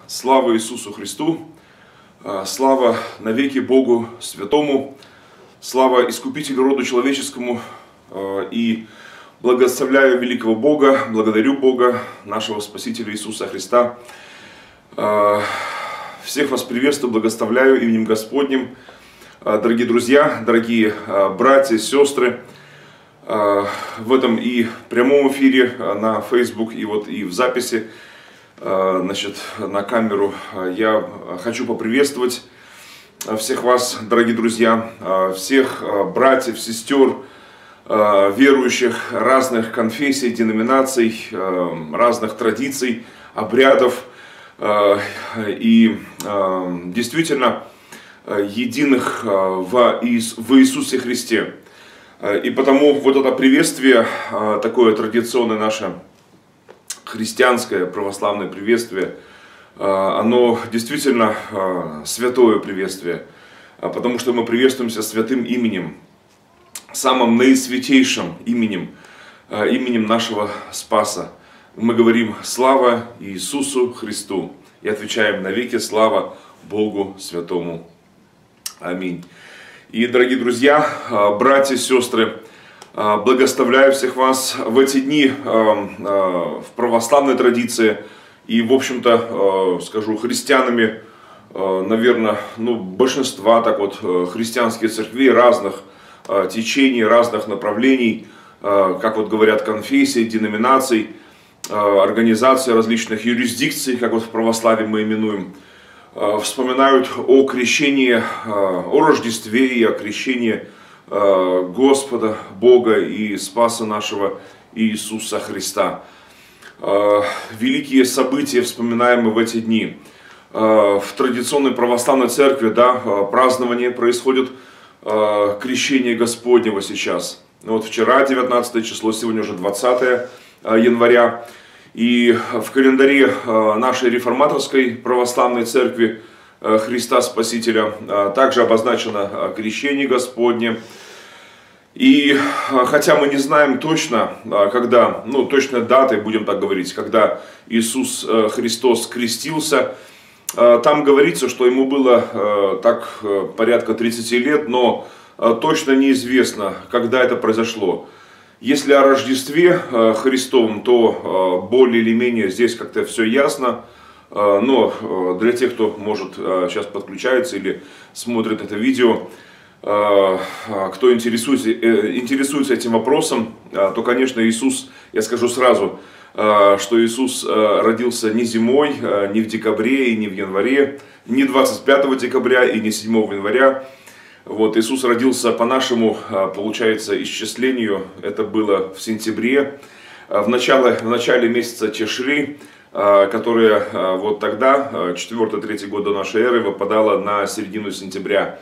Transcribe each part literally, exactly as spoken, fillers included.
Слава Иисусу Христу, слава навеки Богу Святому, слава Искупителю роду человеческому, и благословляю великого Бога, благодарю Бога, нашего Спасителя Иисуса Христа. Всех вас приветствую, благословляю именем Господним. Дорогие друзья, дорогие братья, сестры, в этом и прямом эфире на Facebook, и вот и в записи, значит, на камеру, я хочу поприветствовать всех вас, дорогие друзья, всех братьев, сестер, верующих разных конфессий, деноминаций, разных традиций, обрядов и действительно единых в Иисусе Христе. И потому вот это приветствие, такое традиционное наше христианское православное приветствие, оно действительно святое приветствие, потому что мы приветствуемся святым именем, самым наисвятейшим именем, именем нашего Спаса. Мы говорим «Слава Иисусу Христу» и отвечаем навеки «Слава Богу Святому». Аминь. И, дорогие друзья, братья, сестры, благословляю всех вас в эти дни в православной традиции и, в общем-то, скажу, христианами, наверное, ну, большинства так вот христианских церквей разных течений, разных направлений, как вот говорят, конфессий, деноминаций, организаций различных юрисдикций, как вот в православии мы именуем, вспоминают о крещении, о Рождестве и о крещении Господа, Бога и Спаса нашего Иисуса Христа. Великие события вспоминаемые в эти дни. В традиционной православной церкви, да, празднование происходит крещение Господнего сейчас. Вот вчера девятнадцатое число, сегодня уже двадцатое января. И в календаре нашей реформаторской православной церкви Христа Спасителя также обозначено крещение Господне. И хотя мы не знаем точно, когда, ну, точной даты, будем так говорить, когда Иисус Христос крестился, там говорится, что ему было так порядка тридцати лет, но точно неизвестно, когда это произошло. Если о Рождестве Христовом, то более или менее здесь как-то все ясно. Но для тех, кто, может, сейчас подключается или смотрит это видео, кто интересуется, интересуется этим вопросом, то, конечно, Иисус, я скажу сразу, что Иисус родился не зимой, не в декабре и не в январе, не двадцать пятого декабря и не седьмого января. Вот, Иисус родился по нашему, получается, исчислению, это было в сентябре, в начале, в начале месяца Тишри, которая вот тогда, четвёртый-третий год до нашей эры, выпадала на середину сентября.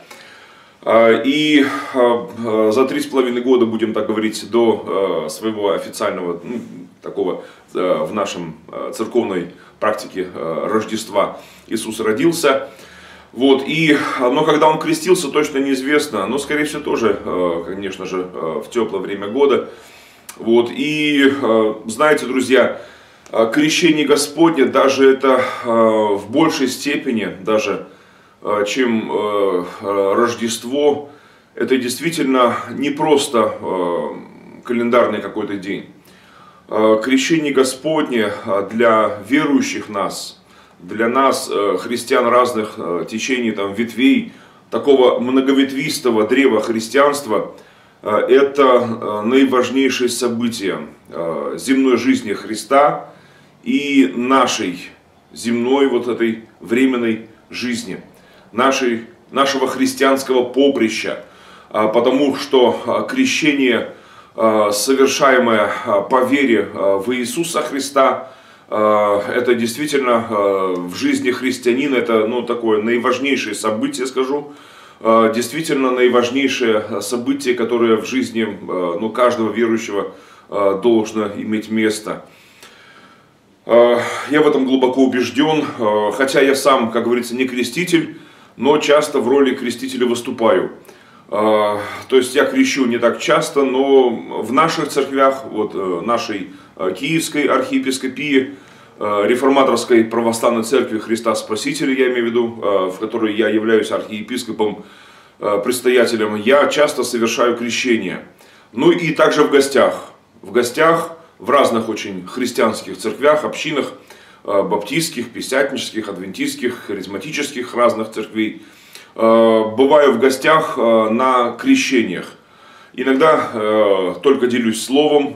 И за три с половиной года, будем так говорить, до своего официального, ну, такого в нашем церковной практике Рождества, Иисус родился. Вот, и, но когда он крестился, точно неизвестно, но, скорее всего, тоже, конечно же, в теплое время года. Вот, и, знаете, друзья, крещение Господне, даже это в большей степени, даже, чем Рождество, это действительно не просто календарный какой-то день. Крещение Господне для верующих нас, для нас, христиан разных течений, там, ветвей, такого многоветвистого древа христианства, это наиважнейшее событие земной жизни Христа и нашей земной вот этой временной жизни, нашей, нашего христианского поприща, потому что крещение, совершаемое по вере в Иисуса Христа, это действительно в жизни христианина, это, ну, такое наиважнейшее событие, скажу, действительно наиважнейшее событие, которое в жизни, ну, каждого верующего должно иметь место. Я в этом глубоко убежден, хотя я сам, как говорится, не креститель, но часто в роли крестителя выступаю. То есть я крещу не так часто, но в наших церквях, вот нашей Киевской архиепископии, реформаторской православной церкви Христа Спасителя, я имею в виду, в которой я являюсь архиепископом, предстоятелем, я часто совершаю крещение. Ну и также в гостях. В гостях в разных очень христианских церквях, общинах, баптистских, пятидесятнических, адвентистских, харизматических разных церквей. Бываю в гостях на крещениях. Иногда только делюсь словом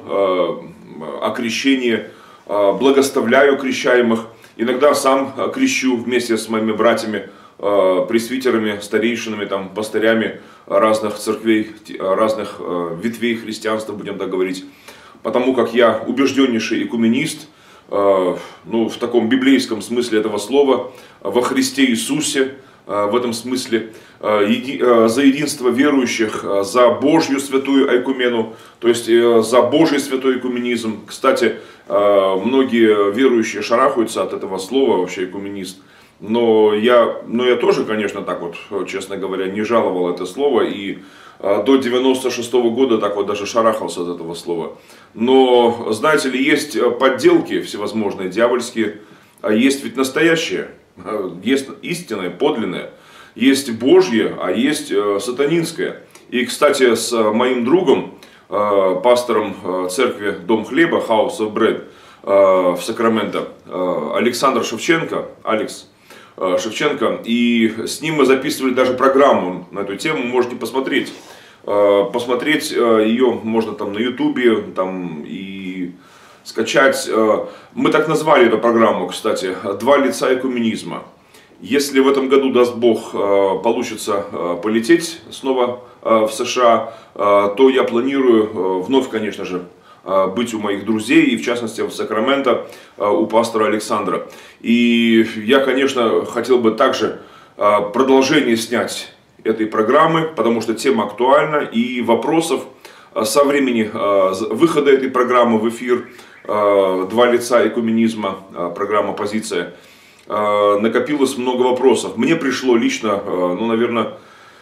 о крещении, благословляю крещаемых. Иногда сам крещу вместе с моими братьями, пресвитерами, старейшинами, там, пастырями разных церквей, разных ветвей христианства, будем так говорить. Потому как я убежденнейший экуменист, ну, в таком библейском смысле этого слова, во Христе Иисусе, в этом смысле, за единство верующих, за Божью святую айкумену, то есть за Божий святой экуменизм. Кстати, многие верующие шарахаются от этого слова, вообще экуменист. Но я, но я тоже, конечно, так вот, честно говоря, не жаловал это слово. И до девяносто шестого года так вот даже шарахался от этого слова. Но, знаете ли, есть подделки всевозможные, дьявольские, а есть ведь настоящее. Есть истинное, подлинное. Есть Божье, а есть сатанинское. И, кстати, с моим другом, пастором церкви Дом Хлеба, House of Bread в Сакраменто, Александр Шевченко, Алекс Шевченко, и с ним мы записывали даже программу на эту тему, можете посмотреть. Посмотреть ее можно там на ютубе, там и скачать. Мы так назвали эту программу, кстати, «Два лица экуменизма». Если в этом году, даст Бог, получится полететь снова в США, то я планирую вновь, конечно же, быть у моих друзей, и в частности в Сакраменто у пастора Александра. И я, конечно, хотел бы также продолжение снять этой программы, потому что тема актуальна, и вопросов со времени выхода этой программы в эфир «Два лица экуменизма», программа «Позиция», накопилось много вопросов. Мне пришло лично, ну, наверное,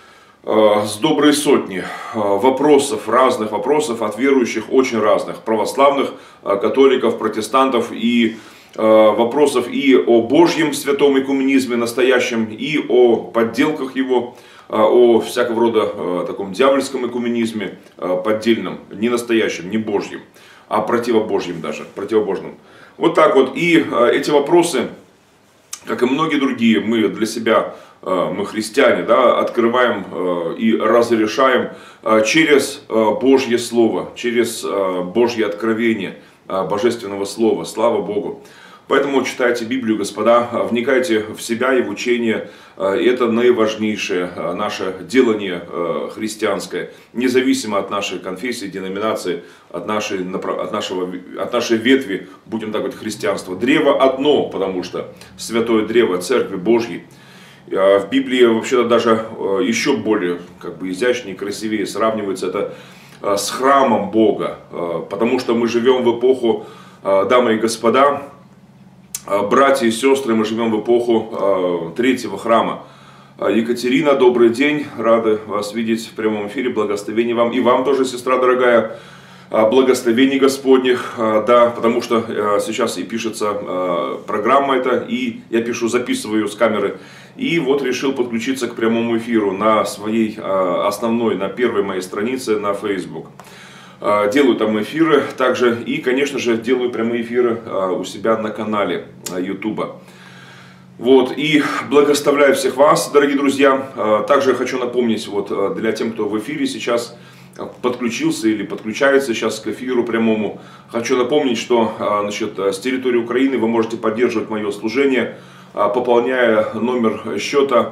с доброй сотни вопросов, разных вопросов от верующих, очень разных, православных, католиков, протестантов, и вопросов и о Божьем святом экуменизме настоящем, и о подделках его, о всякого рода таком дьявольском экуменизме, поддельном, не настоящем, не Божьем, а противобожьем даже, противобожным. Вот так вот. И эти вопросы, как и многие другие, мы для себя, мы христиане, да, открываем и разрешаем через Божье Слово, через Божье откровение Божественного Слова. Слава Богу! Поэтому читайте Библию, господа, вникайте в себя и в учение. Это наиважнейшее наше делание христианское, независимо от нашей конфессии, деноминации, от нашей, от нашего, от нашей ветви, будем так говорить, христианства. Древо одно, потому что святое древо Церкви Божьей. В Библии вообще-то даже еще более как бы изящнее, красивее сравнивается это с храмом Бога, потому что мы живем в эпоху, дамы и господа, братья и сестры, мы живем в эпоху третьего храма. Екатерина, добрый день, рады вас видеть в прямом эфире, благословение вам, и вам тоже, сестра дорогая, благословений Господних, да, потому что сейчас и пишется программа эта, и я пишу, записываю с камеры, и вот решил подключиться к прямому эфиру на своей основной, на первой моей странице на Facebook. Делаю там эфиры также, и, конечно же, делаю прямые эфиры у себя на канале YouTube. Вот, и благословляю всех вас, дорогие друзья. Также хочу напомнить, вот, для тех, кто в эфире сейчас подключился или подключается сейчас к эфиру прямому, хочу напомнить, что, значит, с территории Украины вы можете поддерживать мое служение, пополняя номер счета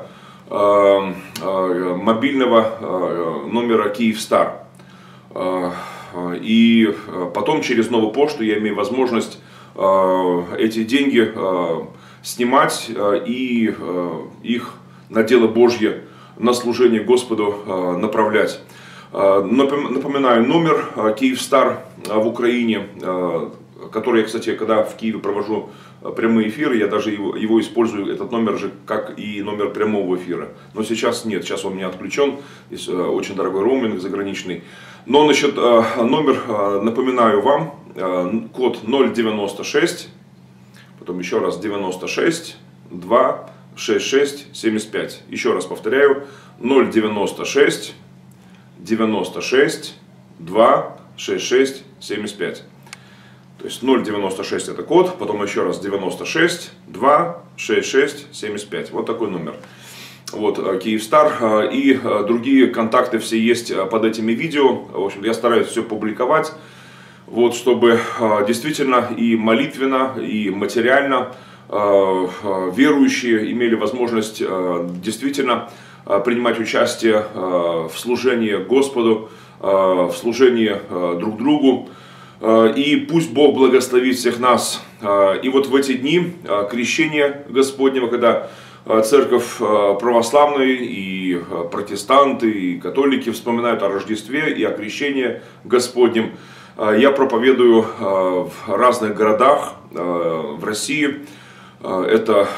мобильного номера Kyivstar. И потом через новую почту я имею возможность эти деньги снимать и их на дело Божье, на служение Господу направлять. Напоминаю, номер Kyivstar в Украине, который я, кстати, когда в Киеве провожу прямые эфиры, я даже его, его использую, этот номер же, как и номер прямого эфира. Но сейчас нет, сейчас он у меня отключен, здесь очень дорогой роуминг заграничный. Но, значит, номер, напоминаю вам, код ноль девяносто шесть, потом еще раз девяносто шесть два шестьдесят шесть семьдесят пять. Еще раз повторяю, ноль девяносто шесть девяносто шесть два шестьдесят шесть семьдесят пять. То есть ноль девяносто шесть это код, потом еще раз девяносто шесть два шестьдесят шесть семьдесят пять. Вот такой номер. Вот Kyivstar, и другие контакты все есть под этими видео. В общем, я стараюсь все публиковать, вот, чтобы действительно и молитвенно, и материально верующие имели возможность действительно принимать участие в служении Господу, в служении друг другу. И пусть Бог благословит всех нас. И вот в эти дни крещения Господнего, когда церковь православная, и протестанты, и католики вспоминают о Рождестве и о крещении Господнем, я проповедую в разных городах в России. Это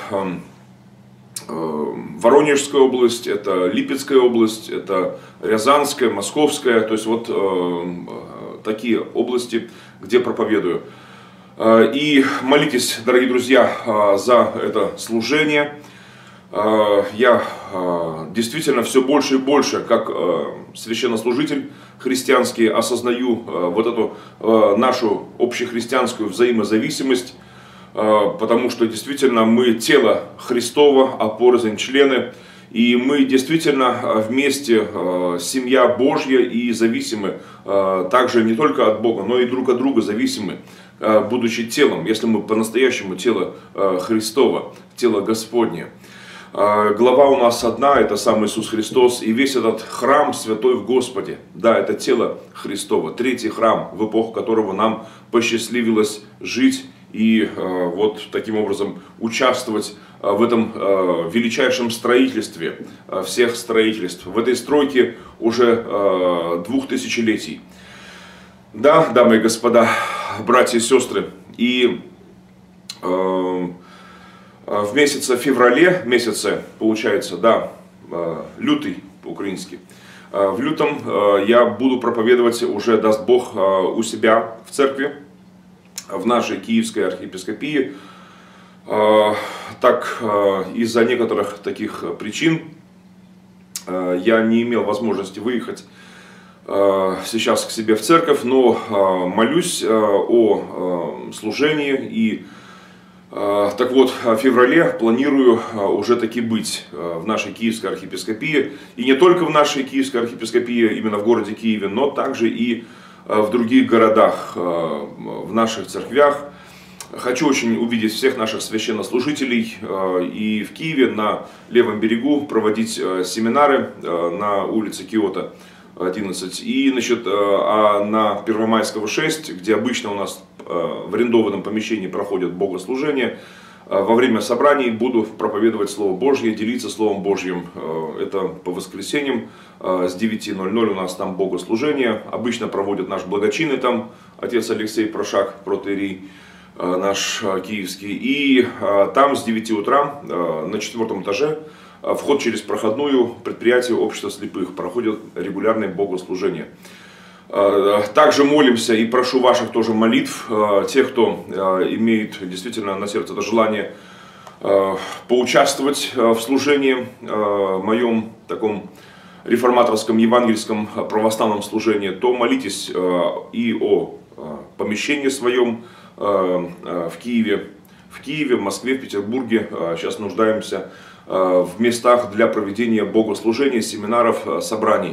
Воронежская область, это Липецкая область, это Рязанская, Московская, то есть вот такие области, где проповедую. И молитесь, дорогие друзья, за это служение. Я действительно все больше и больше, как священнослужитель христианский, осознаю вот эту нашу общехристианскую взаимозависимость, потому что действительно мы тело Христово, а порознь члены, и мы действительно вместе семья Божья и зависимы также не только от Бога, но и друг от друга зависимы, будучи телом, если мы по-настоящему тело Христово, тело Господне. Глава у нас одна, это сам Иисус Христос, и весь этот храм святой в Господе, да, это тело Христово, третий храм, в эпоху которого нам посчастливилось жить и вот таким образом участвовать в этом величайшем строительстве всех строительств, в этой стройке уже двух тысячелетий. Да, дамы и господа, братья и сестры, и в месяце феврале, месяце, получается, да, лютый по-украински, в лютом я буду проповедовать уже, даст Бог, у себя в церкви, в нашей Киевской архиепископии. Так, из-за некоторых таких причин я не имел возможности выехать сейчас к себе в церковь, но молюсь о служении и, так вот, в феврале планирую уже таки быть в нашей Киевской архиепископии. И не только в нашей Киевской архиепископии, именно в городе Киеве, но также и в других городах, в наших церквях. Хочу очень увидеть всех наших священнослужителей и в Киеве на левом берегу проводить семинары на улице Киота одиннадцать и, значит, а на Первомайского шесть, где обычно у нас в арендованном помещении проходят богослужения, во время собраний буду проповедовать Слово Божье, делиться Словом Божьим. Это по воскресеньям с девяти ноль ноль у нас там богослужение. Обычно проводят наш благочинный там, отец Алексей Прошак, протоиерей наш киевский. И там с девяти утра на четвертом этаже, вход через проходную, предприятие общества слепых, проходят регулярные богослужения. Также молимся и прошу ваших тоже молитв, тех, кто имеет действительно на сердце это желание поучаствовать в служении, моем таком реформаторском, евангельском, православном служении, то молитесь и о помещении своем в Киеве, в Киеве, в Москве, в Петербурге. Сейчас нуждаемся в местах для проведения богослужений, семинаров, собраний.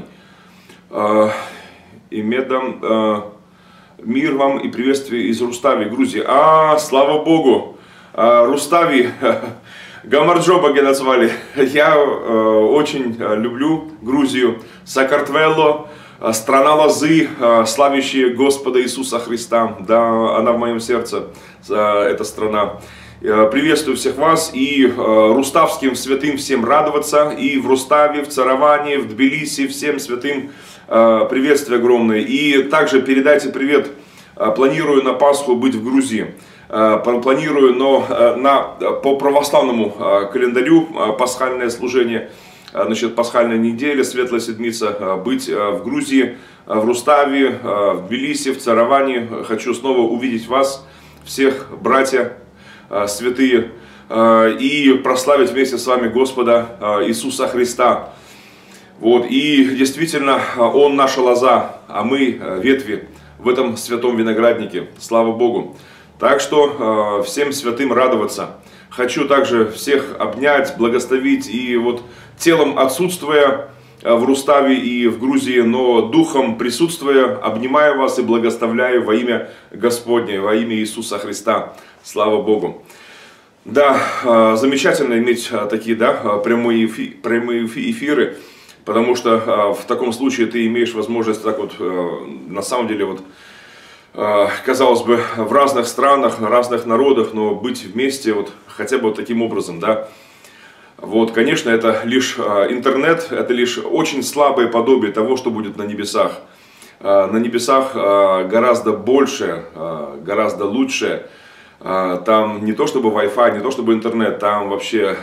И медом э, мир вам и приветствие из Рустави, Грузии. А, слава Богу, э, Рустави, Гамарджоба назвали. Я э, очень люблю Грузию, Сакартвелло, страна лозы, э, славящая Господа Иисуса Христа. Да, она в моем сердце, э, эта страна. Приветствую всех вас и э, руставским святым всем радоваться, и в Руставе, в Цараване, в Тбилиси всем святым э, приветствие огромное. И также передайте привет, э, планирую на Пасху быть в Грузии, э, планирую, но э, на, по православному э, календарю э, пасхальное служение, э, значит, пасхальная неделя, Светлая Седмица, э, быть э, в Грузии, э, в Руставе, э, в Тбилиси, в Цараване. Хочу снова увидеть вас, всех, братья. святые, и прославить вместе с вами Господа Иисуса Христа. Вот, и действительно, Он наша лоза, а мы ветви в этом святом винограднике. Слава Богу. Так что всем святым радоваться. Хочу также всех обнять, благословить, и вот телом отсутствуя в Руставе и в Грузии, но духом присутствуя, обнимаю вас и благословляю во имя Господне, во имя Иисуса Христа. Слава Богу. Да, замечательно иметь такие, да, прямые эфиры, прямые эфиры. Потому что в таком случае ты имеешь возможность так вот, на самом деле, вот, казалось бы, в разных странах, на разных народах, но быть вместе вот хотя бы вот таким образом, да. Вот, конечно, это лишь интернет, это лишь очень слабое подобие того, что будет на небесах. На небесах гораздо больше, гораздо лучше. Там не то чтобы Wi-Fi, не то чтобы интернет, там вообще...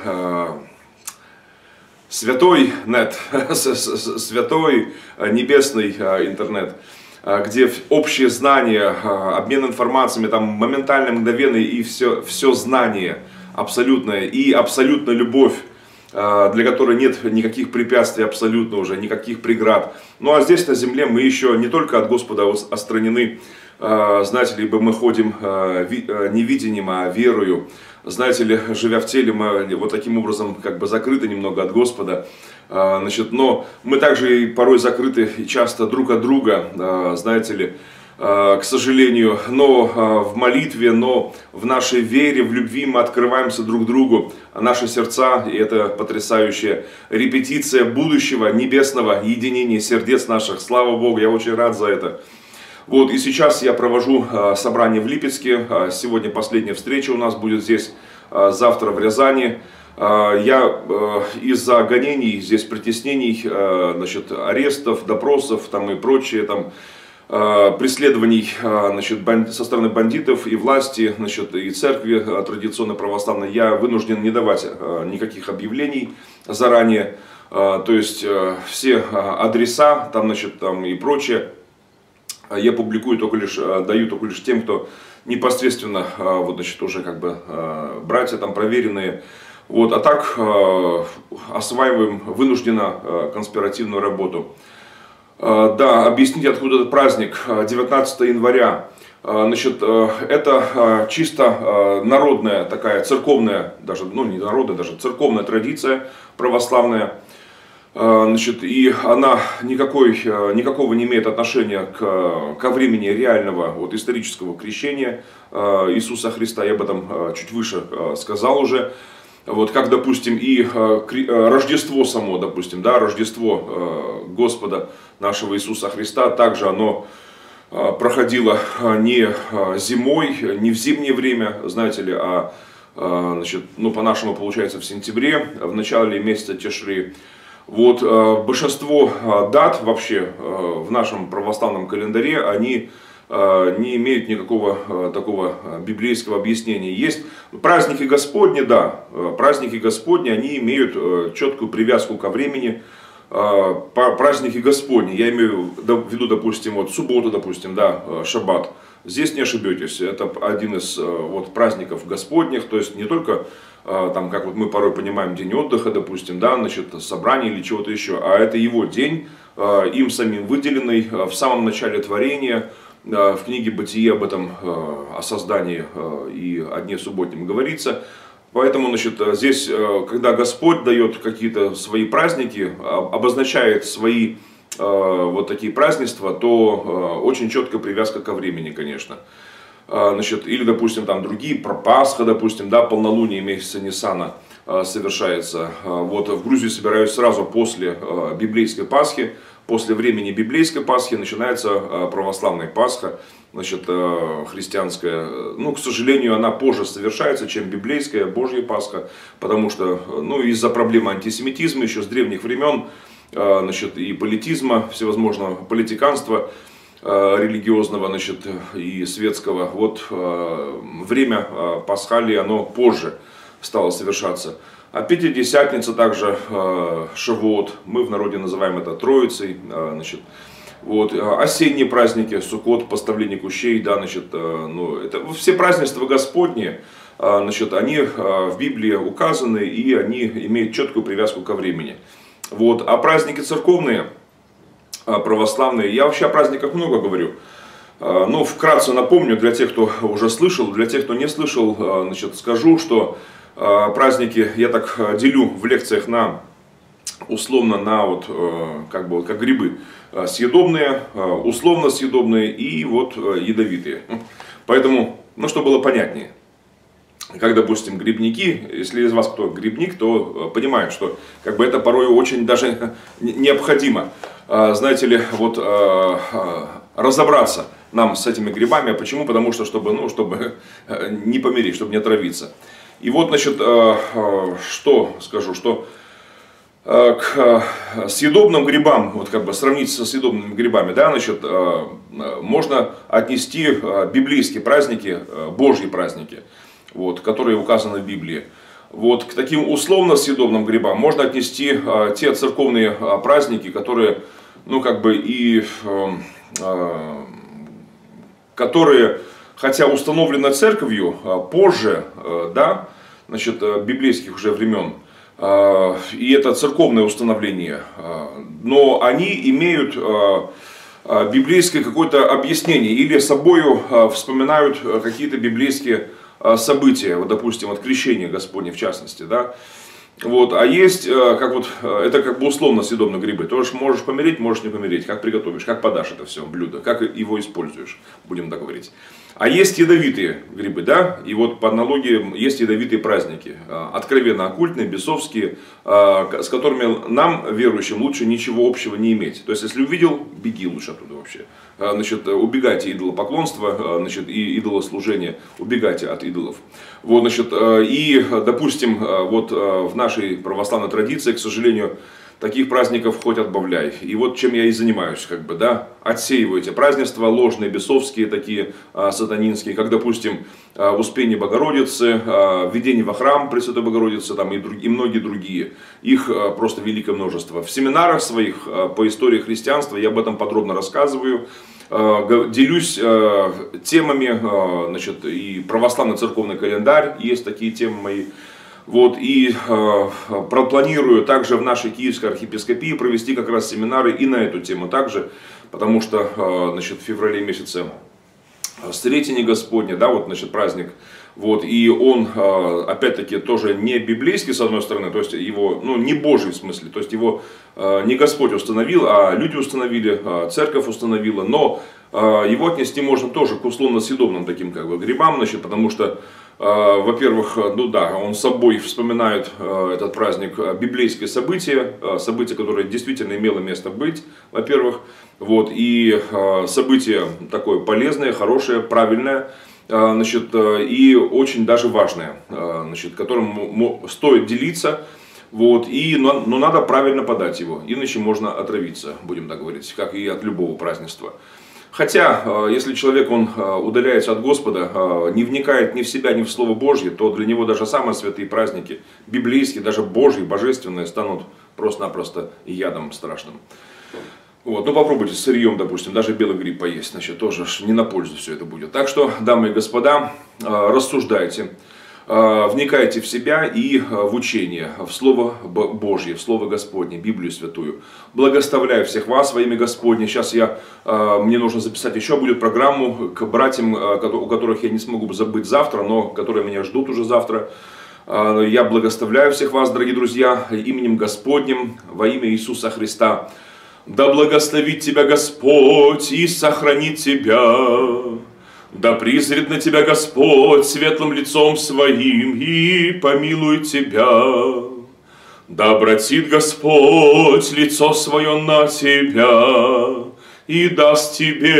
Святой нет, святой небесный интернет, где общее знание, обмен информациями, там моментально, мгновенный и все, все знание абсолютное, и абсолютная любовь, для которой нет никаких препятствий абсолютно уже, никаких преград. Ну а здесь на земле мы еще не только от Господа отстранены, знаете ли, мы ходим не видением, а верою. Знаете ли, живя в теле, мы вот таким образом как бы закрыты немного от Господа. Значит, но мы также и порой закрыты и часто друг от друга, знаете ли, к сожалению. Но в молитве, но в нашей вере, в любви мы открываемся друг другу. Наши сердца, и это потрясающая репетиция будущего небесного единения сердец наших. Слава Богу, я очень рад за это. Вот, и сейчас я провожу э, собрание в Липецке. Э, сегодня последняя встреча у нас будет здесь, э, завтра в Рязани. Э, я э, из-за гонений, здесь притеснений, э, значит, арестов, допросов там, и прочее, там, э, преследований э, значит, банд... со стороны бандитов и власти, значит, и церкви э, традиционно православной, я вынужден не давать э, никаких объявлений заранее. Э, то есть э, все э, адреса там, значит, там, и прочее. Я публикую только лишь, даю только лишь тем, кто непосредственно, вот, значит, уже как бы братья там проверенные. Вот, а так осваиваем вынужденно конспиративную работу. Да, объяснить, откуда этот праздник, девятнадцатого января. Значит, это чисто народная такая церковная, даже, ну не народная, даже церковная традиция православная. Значит, и она никакой, никакого не имеет отношения к, ко времени реального вот, исторического крещения Иисуса Христа. Я об этом чуть выше сказал уже. Вот, как, допустим, и Рождество само, допустим, да, Рождество Господа нашего Иисуса Христа, также оно проходило не зимой, не в зимнее время, знаете ли, а значит, ну, по-нашему получается в сентябре, в начале месяца Тишри. Вот, большинство дат вообще в нашем православном календаре, они не имеют никакого такого библейского объяснения. Есть праздники Господни, да, праздники Господни, они имеют четкую привязку ко времени. Праздники Господни, я имею в виду, допустим, вот субботу, допустим, да, шаббат. Здесь не ошибетесь, это один из вот, праздников Господних, то есть не только, там, как вот мы порой понимаем, день отдыха, допустим, да, значит, собрание или чего-то еще, а это его день, им самим выделенный в самом начале творения. В книге «Бытие» об этом, о создании и о дне субботнем говорится. Поэтому, значит, здесь, когда Господь дает какие-то свои праздники, обозначает свои вот такие празднества, то очень четкая привязка ко времени, конечно. Значит, или, допустим, там другие, про Пасха, допустим, да, полнолуние месяца Ниссана совершается. Вот в Грузии собираются сразу после библейской Пасхи. После времени библейской Пасхи начинается православная Пасха, значит, христианская. Ну, к сожалению, она позже совершается, чем библейская, Божья Пасха, потому что, ну, из-за проблемы антисемитизма еще с древних времен, значит, и политизма, всевозможного политиканства религиозного, значит, и светского. Вот время Пасхалии, оно позже стало совершаться. А Пятидесятница также, Шавуот, мы в народе называем это Троицей, значит, вот, осенние праздники, Суккот, поставление кущей, да, значит, ну, это все празднества Господни, значит, они в Библии указаны, и они имеют четкую привязку ко времени. Вот. А праздники церковные, православные, я вообще о праздниках много говорю. Ну, вкратце напомню для тех, кто уже слышал, для тех, кто не слышал, значит, скажу, что праздники я так делю в лекциях на, условно, на вот, как бы, как грибы. Съедобные, условно съедобные и вот ядовитые. Поэтому, ну, чтобы было понятнее. Как, допустим, грибники, если из вас кто грибник, то понимает, что как бы это порой очень даже необходимо, знаете ли, вот разобраться нам с этими грибами. А почему? Потому что, чтобы, ну, чтобы не помереть, чтобы не отравиться. И вот, значит, что скажу, что к съедобным грибам, вот как бы сравнить со съедобными грибами, да, значит, можно отнести библейские праздники, Божьи праздники, вот, которые указаны в Библии. Вот, к таким условно съедобным грибам можно отнести те церковные праздники, которые, ну, как бы и, которые, хотя установлены церковью позже, да, значит, библейских уже времен, и это церковное установление, но они имеют библейское какое-то объяснение или собою вспоминают какие-то библейские события, вот, допустим, от крещения Господня в частности, да. Вот, а есть, как вот, это как бы условно съедобные грибы. Тоже можешь помереть, можешь не помереть. Как приготовишь, как подашь это все блюдо, как его используешь, будем так говорить. А есть ядовитые грибы, да, и вот по аналогии есть ядовитые праздники, откровенно оккультные, бесовские, с которыми нам, верующим, лучше ничего общего не иметь. То есть, если увидел, беги лучше оттуда вообще. Значит, убегайте идолопоклонства, значит, и идолослужения, убегайте от идолов. Вот, значит, и, допустим, вот в нашей православной традиции, к сожалению, таких праздников хоть отбавляй. И вот чем я и занимаюсь, как бы, да, отсеиваю эти празднества, ложные, бесовские, такие сатанинские, как, допустим, Успение Богородицы, введение во храм Пресвятой Богородицы, там, и, друг, и многие другие. Их просто великое множество. В семинарах своих по истории христианства я об этом подробно рассказываю. Делюсь темами, значит, и православный церковный календарь, есть такие темы мои. Вот, и э, пропланирую также в нашей Киевской архиепископии провести как раз семинары и на эту тему также, потому что э, значит, в феврале месяце Сретение Господне, да, вот, значит, праздник, вот, и он, э, опять-таки, тоже не библейский, с одной стороны, то есть его, ну, не Божий в смысле, то есть его э, не Господь установил, а люди установили, э, церковь установила, но э, его отнести можно тоже к условно-съедобным таким, как бы, грибам, значит, потому что, во-первых, ну да, он с собой вспоминает этот праздник библейские события, события, которые действительно имело место быть, во-первых, вот, и событие такое полезное, хорошее, правильное, значит, и очень даже важное, значит, которым стоит делиться, вот, и, но, но надо правильно подать его, иначе можно отравиться, будем так говорить, как и от любого празднества. Хотя, если человек, он удаляется от Господа, не вникает ни в себя, ни в Слово Божье, то для него даже самые святые праздники, библейские, даже Божьи, божественные, станут просто-напросто ядом страшным. Вот, ну попробуйте с сырьем, допустим, даже белый гриб поесть, значит, тоже не на пользу все это будет. Так что, дамы и господа, рассуждайте. Вникайте в себя и в учение, в Слово Божье, в Слово Господне, Библию Святую. Благословляю всех вас во имя Господне. Сейчас я, мне нужно записать еще будет программу к братьям, у которых я не смогу забыть завтра, но которые меня ждут уже завтра. Я благословляю всех вас, дорогие друзья, именем Господним, во имя Иисуса Христа. Да благословит тебя Господь и сохранит тебя. Да призрит на тебя Господь светлым лицом своим и помилует тебя. Да обратит Господь лицо свое на тебя и даст тебе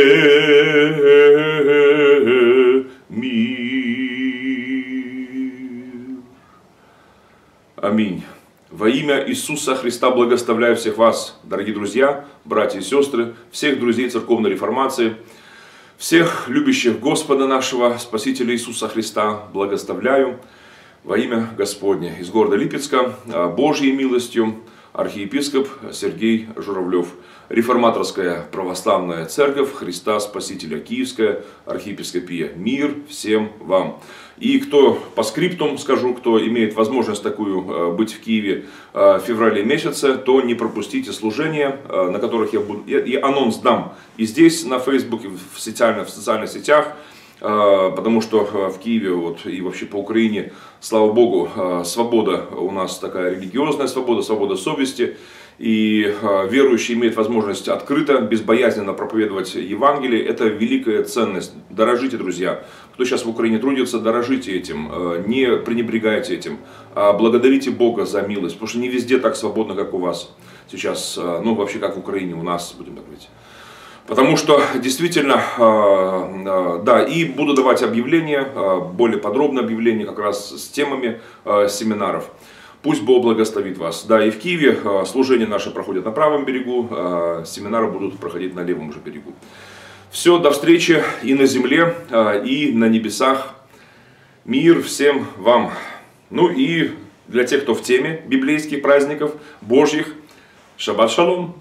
мир. Аминь. Во имя Иисуса Христа благословляю всех вас, дорогие друзья, братья и сестры, всех друзей церковной реформации. Всех любящих Господа нашего, Спасителя Иисуса Христа, благословляю во имя Господне. Из города Липецка, Божьей милостью, архиепископ Сергей Журавлев. Реформаторская православная церковь Христа Спасителя, Киевская архиепископия. Мир всем вам. И кто по скриптум скажу, кто имеет возможность такую быть в Киеве в феврале месяце, то не пропустите служения, на которых я буду, и анонс дам и здесь на Фейсбуке, в социальных, в социальных сетях, потому что в Киеве вот, и вообще по Украине, слава Богу, свобода у нас такая религиозная свобода, свобода совести. И верующий имеет возможность открыто, безбоязненно проповедовать Евангелие. Это великая ценность. Дорожите, друзья. Кто сейчас в Украине трудится, дорожите этим. Не пренебрегайте этим. Благодарите Бога за милость. Потому что не везде так свободно, как у вас сейчас. Ну, вообще, как в Украине, у нас, будем так говорить. Потому что действительно, да, и буду давать объявления, более подробное объявление как раз с темами семинаров. Пусть Бог благословит вас. Да, и в Киеве служения наши проходят на правом берегу, семинары будут проходить на левом же берегу. Все, до встречи и на земле, и на небесах. Мир всем вам. Ну и для тех, кто в теме библейских праздников Божьих, шаббат шалом.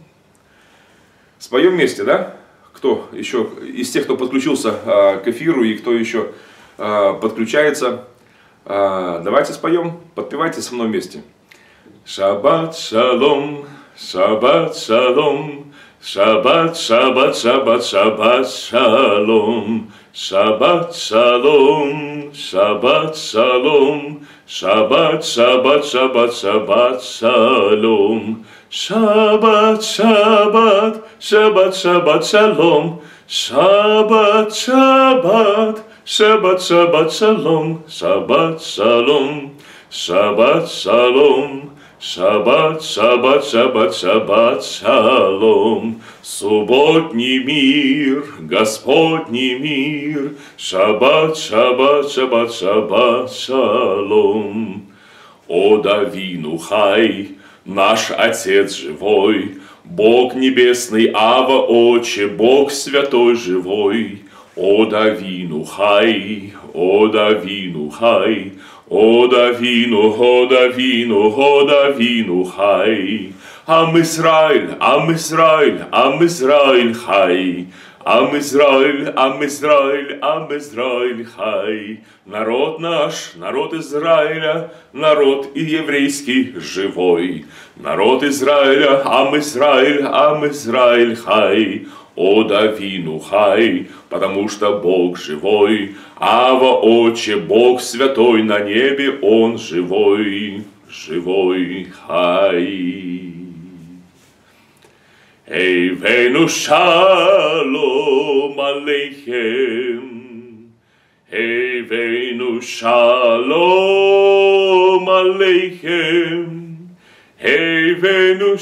Споем вместе, да? Кто еще из тех, кто подключился к эфиру и кто еще подключается? Давайте споем, подпевайте со мной вместе. Шаббат шалом, шаббат шалом, шаббат, шаббат, шаббат, шаббат шалом, шаббат шалом, шаббат шалом, шаббат, шаббат, шаббат, шаббат шалом, шаббат, шаббат, шаббат, шаббат шалом, шаббат, шаббат. Шаббат, шаббат, шалом, шаббат, шалом, шаббат, шалом, шаббат, шаббат, шаббат, шаббат, шалом. Субботний мир, Господний мир, шаббат, шаббат, шаббат, шаббат, шалом. О Давину хай, наш Отец живой, Бог небесный, Ава Отче, Бог святой живой. О Давину хай, о Давину хай, о Давину, о Давину, о Давину хай. Ам Исраиль, Ам Исраиль, Ам Исраиль хай. Ам Израиль, Ам Израиль, Ам Израиль хай. Народ наш, народ Израиля, народ и еврейский живой. Народ Израиля, Ам Израиль, Ам Израиль хай. О Давину хай, потому что Бог живой, Ава Отче, Бог святой на небе, Он живой, живой хай. Эй, вейну шалом алейхем, эй, вейну шалом алейхем. Hey, venu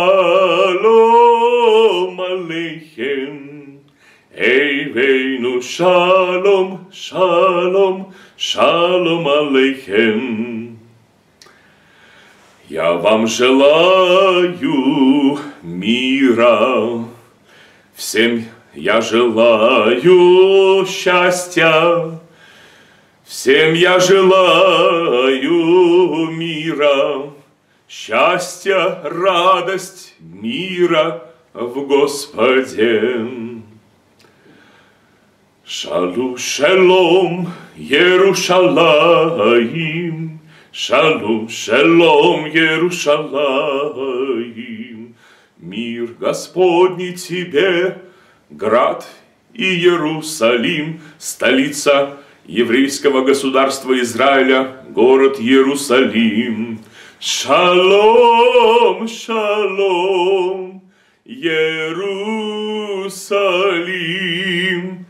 shalom aleichem. Hey, venu shalom, shalom, shalom aleichem. Я вам желаю мира, всем я желаю счастья, всем я желаю мира. Счастье, радость, мира в Господе. Шалу шалом, Иерушалаим, шалу шалом, Иерушалаим. Мир Господний тебе, град и Иерусалим, столица еврейского государства Израиля, город Иерусалим. Шалом, шалом, Иерусалим.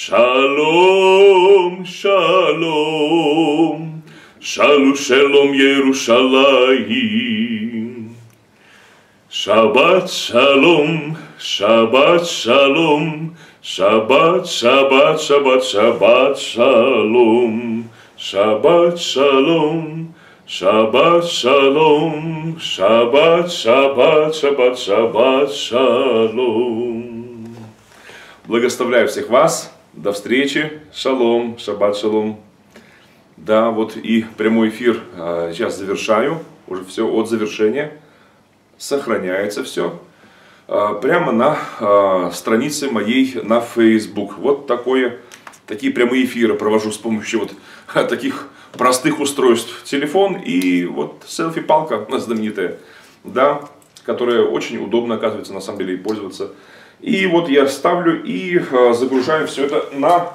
Шалом, шалом, шалу шалом, Иерушалаим. Шаббат шалом, шаббат шалом, шаббат, шаббат, шаббат, шаббат шалом, шаббат шалом. Шаббат шалом, шаббат, шаббат, шаббат, шаббат шалом. Благословляю всех вас. До встречи. Шалом, шаббат шалом. Да, вот и прямой эфир сейчас завершаю. Уже все от завершения. сохраняется все прямо на странице моей на Facebook. Вот такое, такие прямые эфиры провожу с помощью вот таких простых устройств. Телефон и вот селфи-палка знаменитая, да, которая очень удобно, оказывается, на самом деле, и пользоваться. И вот я ставлю и загружаю все это на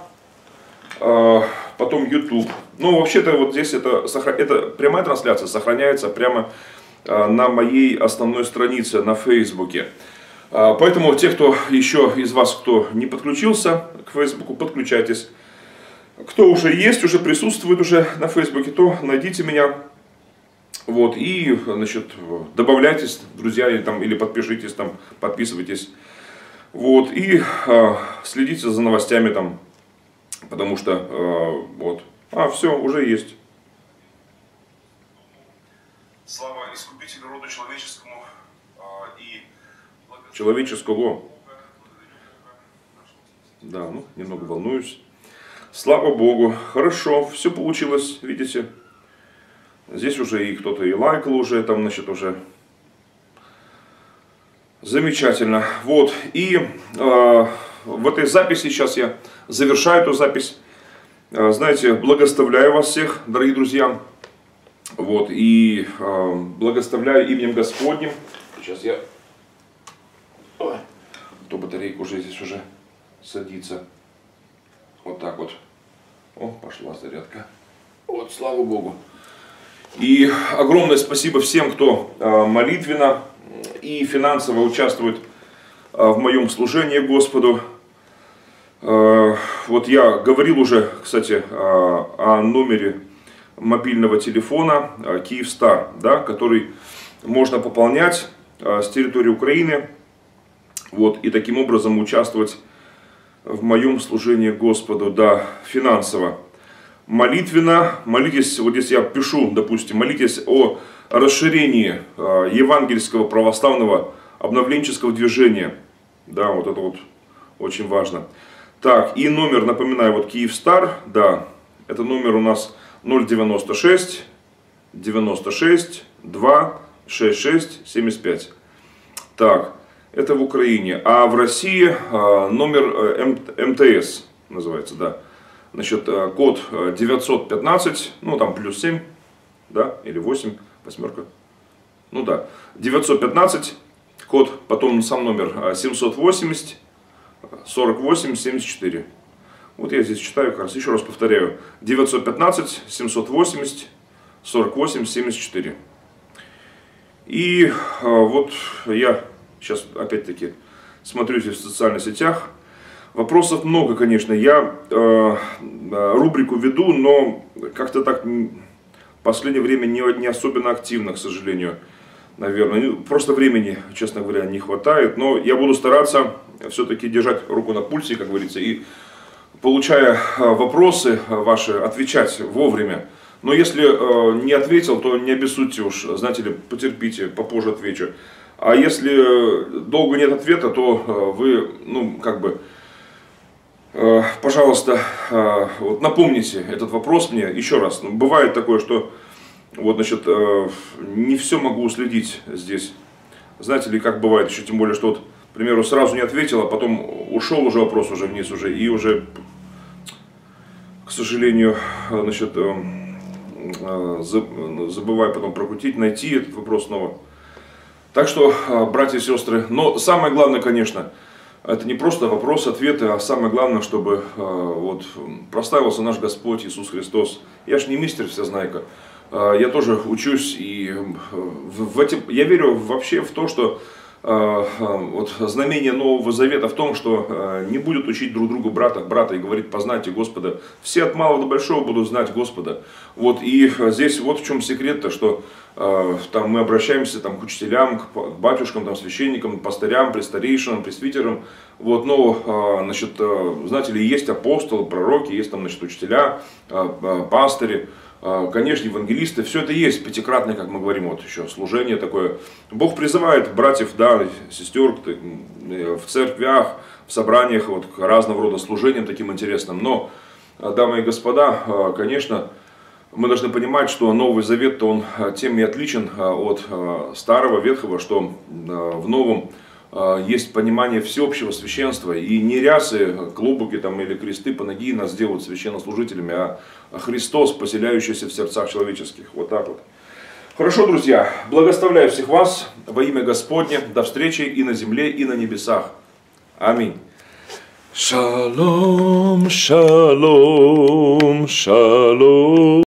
потом YouTube. Ну, вообще-то вот здесь это, это прямая трансляция сохраняется прямо на моей основной странице на Фейсбуке. Поэтому те, кто еще из вас, кто не подключился к Фейсбуку, подключайтесь. Кто уже есть, уже присутствует уже на Фейсбуке, то найдите меня. Вот, и, значит, добавляйтесь, друзья, или, там, или подпишитесь, там, подписывайтесь. Вот, и следите за новостями там. Потому что, э, вот, а, все, уже есть. Слава Искупителю роду человеческому э, и человеческого. Да, ну, немного волнуюсь. Слава Богу, хорошо, все получилось, видите. Здесь уже и кто-то и лайкал уже, там, значит, уже замечательно. Вот, и... Э, в этой записи сейчас я завершаю эту запись. Знаете, благословляю вас всех, дорогие друзья. Вот, и э, благословляю именем Господним. Сейчас я... Ой, то батарейка уже здесь уже садится. Вот так вот. О, пошла зарядка. Вот, слава Богу. И огромное спасибо всем, кто э, молитвенно и финансово участвует э, в моем служении Господу. Вот я говорил уже, кстати, о номере мобильного телефона Kyivstar, да, который можно пополнять с территории Украины, вот, и таким образом участвовать в моем служении Господу, да, финансово. Молитвенно, молитесь, вот здесь я пишу, допустим, молитесь о расширении евангельского православного обновленческого движения, да, вот это вот очень важно. Так, и номер, напоминаю, вот Kyivstar, да, это номер у нас ноль девяносто шесть девяносто шесть два шестьдесят шесть семьдесят пять. Так, это в Украине, а в России а, номер эм тэ эс называется, да. Значит, код девятьсот пятнадцать, ну там плюс семь, да, или восемь, восьмерка, ну да, девятьсот пятнадцать, код, потом сам номер семьсот восемьдесят сорок восемь семьдесят четыре. Вот я здесь читаю, как раз еще раз повторяю. девятьсот пятнадцать семьсот восемьдесят сорок восемь семьдесят четыре. И а, вот я сейчас опять-таки смотрю здесь в социальных сетях. Вопросов много, конечно. Я э, рубрику веду, но как-то так в последнее время не, не особенно активно, к сожалению. Наверное, просто времени, честно говоря, не хватает. Но я буду стараться все-таки держать руку на пульсе, как говорится, и, получая вопросы ваши, отвечать вовремя. Но если не ответил, то не обессудьте уж, знаете ли, потерпите, попозже отвечу. А если долго нет ответа, то вы, ну, как бы, пожалуйста, вот напомните этот вопрос мне еще раз. Бывает такое, что вот, значит, не все могу уследить здесь. Знаете ли, как бывает еще, тем более, что вот, к примеру, сразу не ответил, а потом ушел уже вопрос уже вниз уже, и уже, к сожалению, значит, забываю потом прокрутить, найти этот вопрос снова. Так что, братья и сестры, но самое главное, конечно, это не просто вопрос-ответы, а самое главное, чтобы вот, прославился наш Господь Иисус Христос. Я ж не мистер всезнайка. Я тоже учусь, и в эти, я верю вообще в то, что вот, знамение Нового Завета в том, что не будут учить друг друга брата, брата и говорить: познайте Господа. Все от малого до большого будут знать Господа. Вот, и здесь вот в чем секрет-то, что там мы обращаемся там, к учителям, к батюшкам, там, священникам, пастырям, престарейшинам, пресвитерам. Вот, но, значит, знаете ли, есть апостолы, пророки, есть там, значит, учителя, пастыри. Конечно, евангелисты, все это есть, пятикратное, как мы говорим, вот еще служение такое. Бог призывает братьев, да, сестер в церквях, в собраниях, вот, к разного рода служениям таким интересным. Но, дамы и господа, конечно, мы должны понимать, что Новый Завет, он тем и отличен от Старого Ветхого, что в Новом есть понимание всеобщего священства, и не рясы, клобуки там, или кресты, панагии нас делают священнослужителями, а Христос, поселяющийся в сердцах человеческих. Вот так вот. Хорошо, друзья, благословляю всех вас во имя Господне. До встречи и на земле, и на небесах. Аминь. Шалом, шалом, шалом.